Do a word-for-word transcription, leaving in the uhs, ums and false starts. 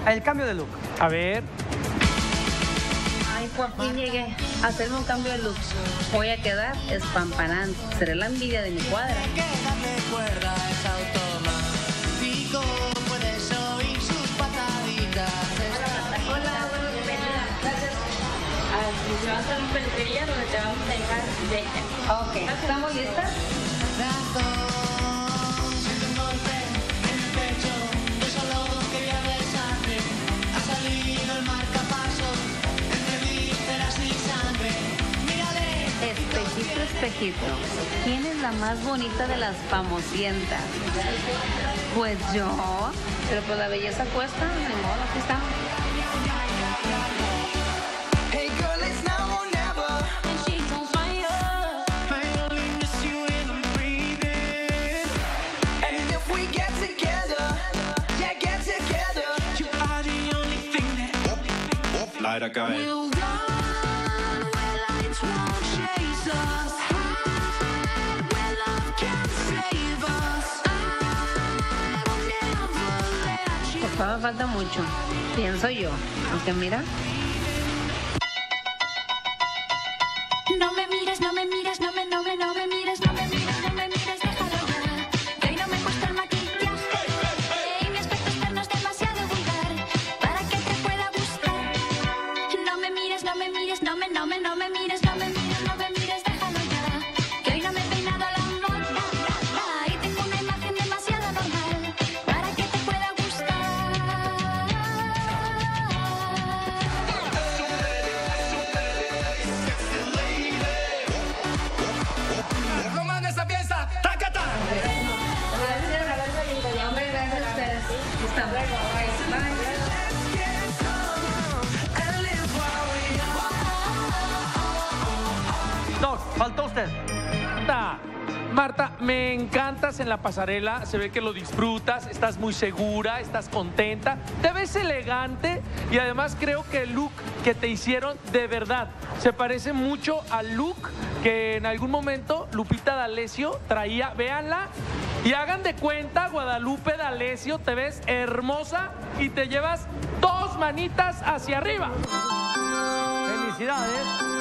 el cambio de look. A ver. Ay, por fin llegué a hacerme un cambio de look. Voy a quedar espampanante. Seré la envidia de mi cuadra. Hola, bienvenida. Gracias. Te vas a una peluquería donde te vamos a dejar de... Ok, ¿estamos listas? Espejito, espejito, ¿quién es la más bonita de las famosientas? Pues yo, pero pues la belleza cuesta, de modo, aquí está. Leider geil. Todavía falta mucho, pienso yo, aunque mira. No me mires, no me mires, no me, no me, no me mires, no me mires, no me mires, déjalo ya. Que hoy no me gusta el maquillaje y mi aspecto externo es demasiado vulgar para que te pueda gustar. No me mires, no me mires, no me, no me, no me mires, no me mires, no me mires, déjalo ya. Que hoy no me he peinado a la moda y tengo una imagen demasiado normal para que te pueda gustar. Hombre, gracias a ustedes. Estamos. Bye. Doc, faltó usted. Marta, Marta, me encantas en la pasarela, se ve que lo disfrutas, estás muy segura, estás contenta, te ves elegante y además creo que el look que te hicieron de verdad se parece mucho al look que en algún momento Lupita D'Alessio traía. Véanla y hagan de cuenta, Guadalupe D'Alessio, te ves hermosa y te llevas dos manitas hacia arriba. Felicidades.